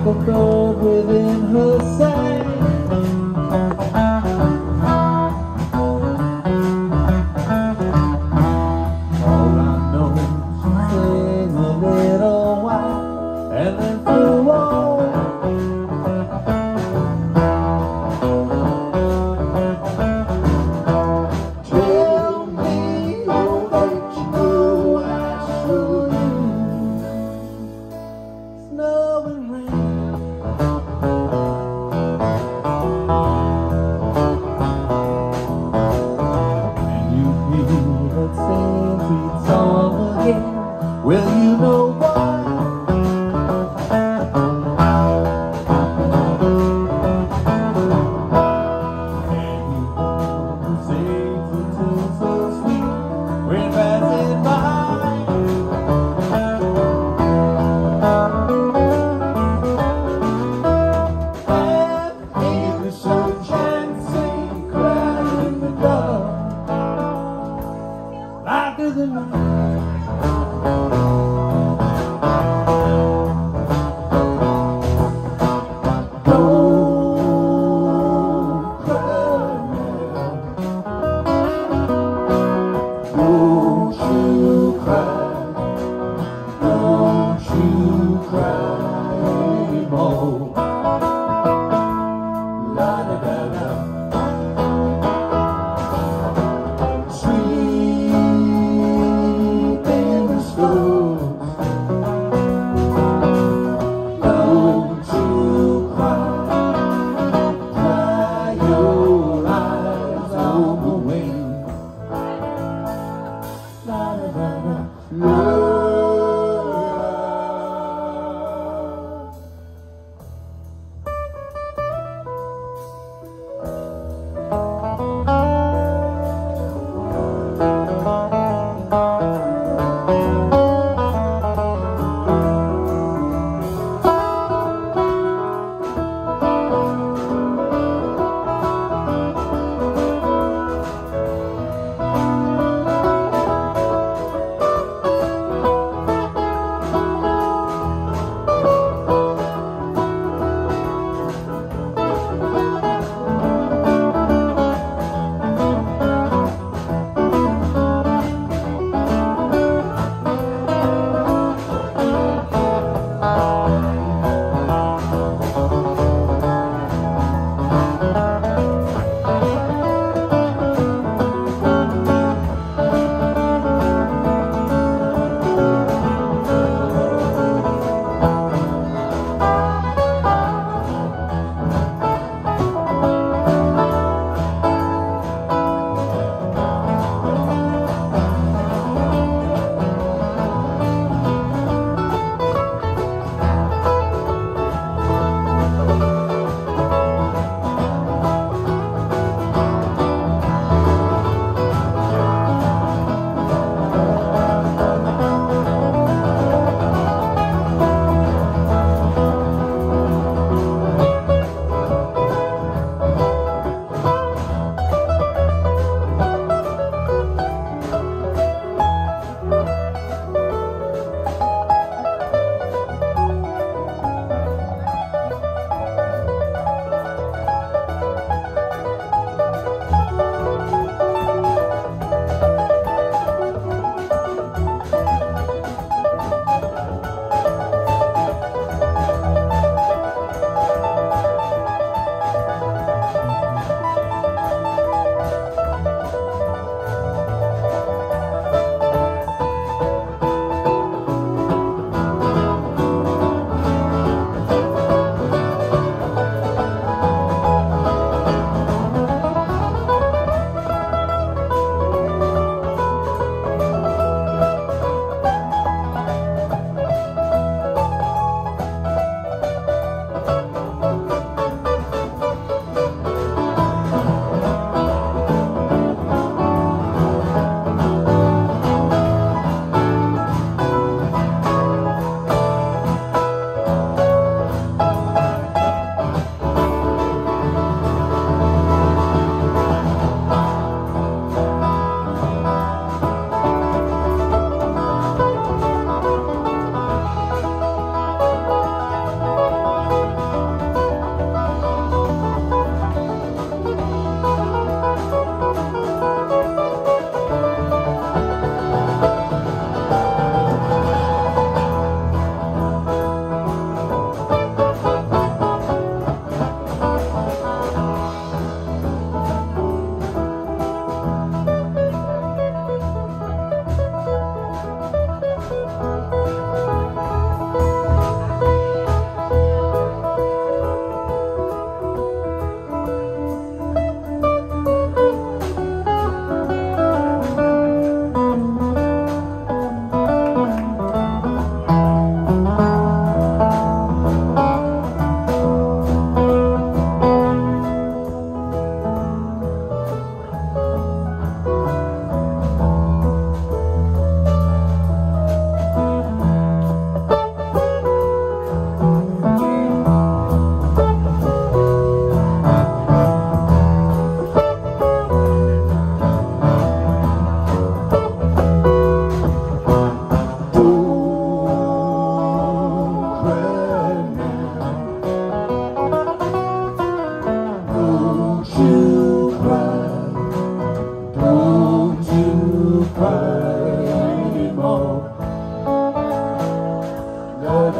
a bird within her sight. All I know, she sang a little while and then flew on. Tell me, oh, that you know I show you snow and rain. And you hear that same sweet song again. Well, you know why. And you hear the same tune so sweet when passing by. Sunshine, sing, cry in the dark, light through the night.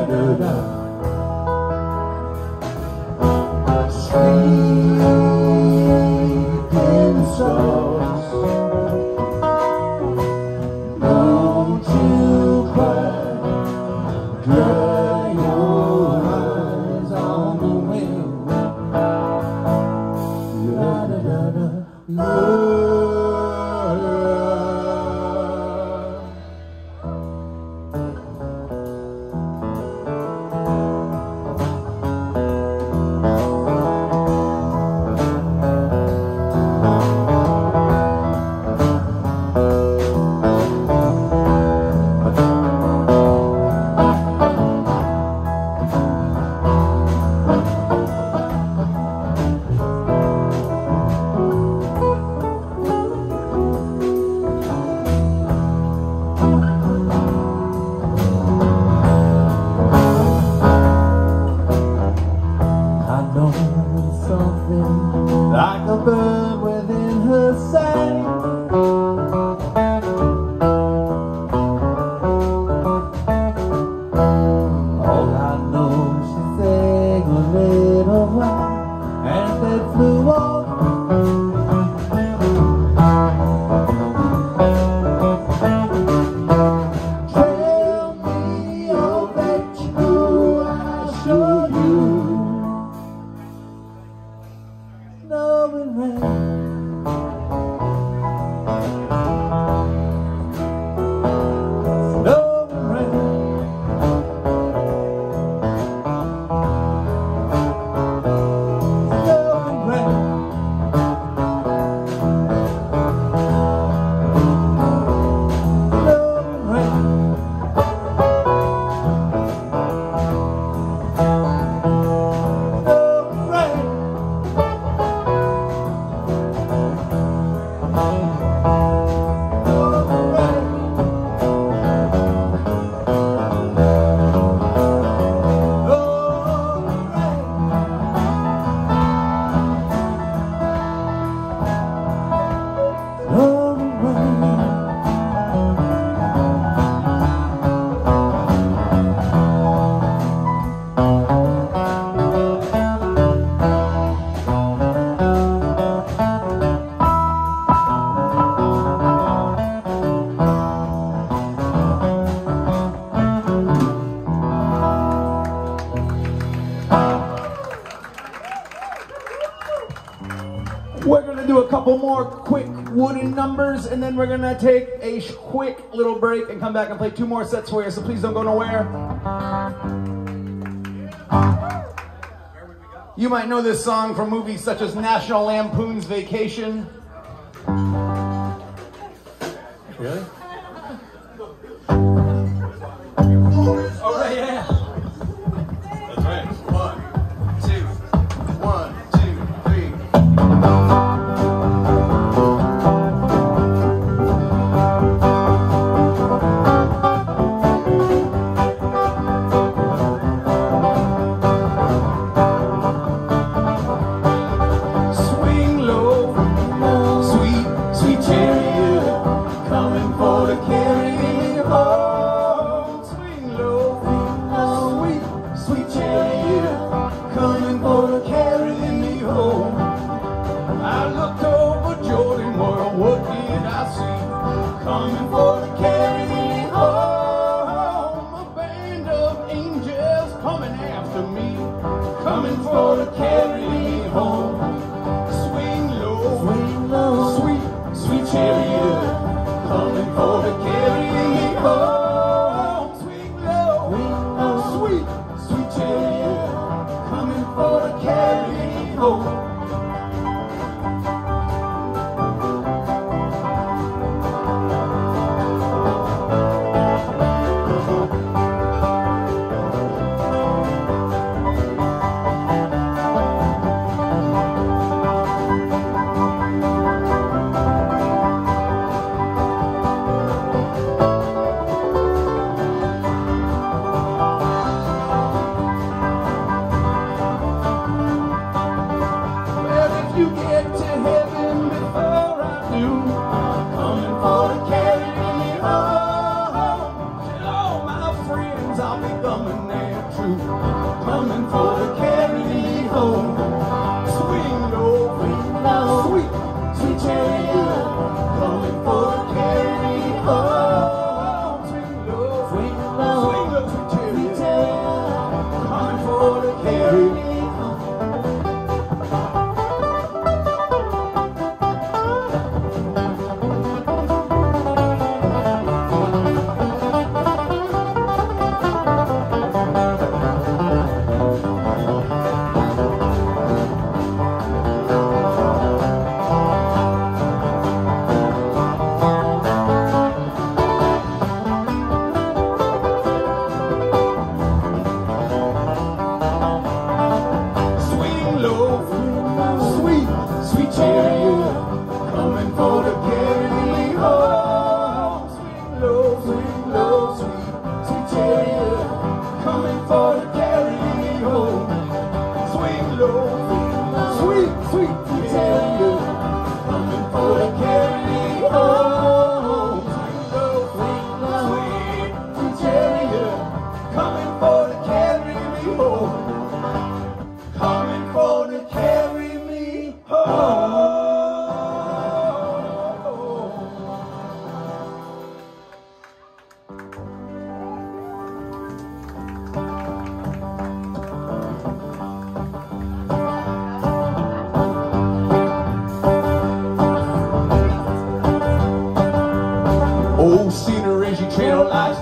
Sleeping souls, don't you cry, dry your eyes on the wind. La da da da, love. Something like a bird within her sight. All I know, she sang a little while and then flew off. Tell me, oh, that you, I'll show you. Snow and rain, snow and rain, snow and rain, snow and rain. We're going to do a couple more quick wooden numbers, and then we're going to take a quick little break and come back and play 2 more sets for you, so please don't go nowhere. You might know this song from movies such as National Lampoon's Vacation. Really? Oh, right, yeah. That's right. 1, 2, 1, 2, 3. Swing low, sweet, sweet chariot, coming for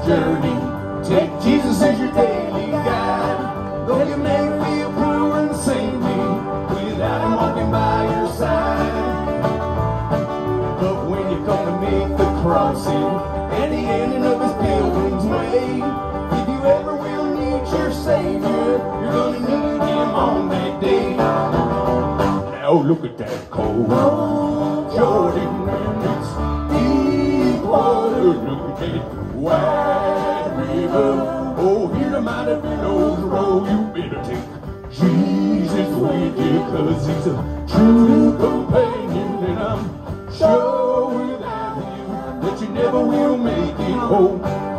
journey. Take Jesus as your daily guide. Though you may feel poor and saintly without him walking by your side. But when you come to make the crossing and the ending of his pilgrim's way, if you ever will need your Savior, you're gonna need him on that day. Now look at that cold Jordan and its deep water. Look at that wide river. Oh, hear the mighty billows roll. You better take Jesus with you, 'cause he's a true companion, and I'm sure without him that you never will make it home.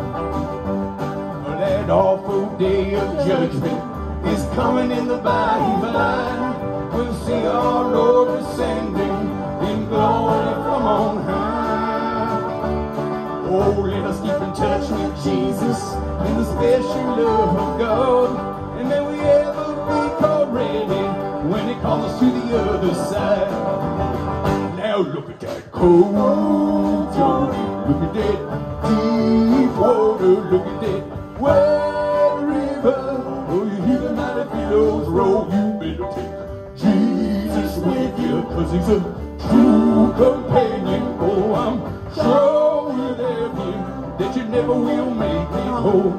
That awful day of judgment is coming in the by-line. We'll see our Lord descending in glory from on high. Oh, let us keep in touch with Jesus in the special love of God, and may we ever be caught ready when he calls us to the other side. Now look at that cold Jordan, look at that deep water, look at that wide river. Oh, you hear the mighty billows roll. You better take Jesus with you, 'cause he's a true companion. Oh, I'm sure without him that you never will make it home.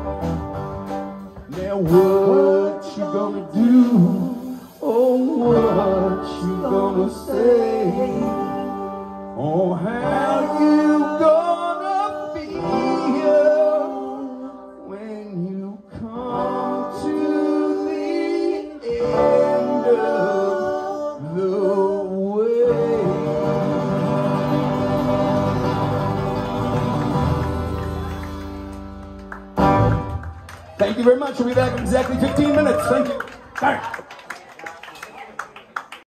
Now what you gonna do? Oh, what you gonna say? Oh, how you gonna feel when you come to the end of the way? Thank you very much. We'll be back in exactly 15 minutes. Thank you. All right.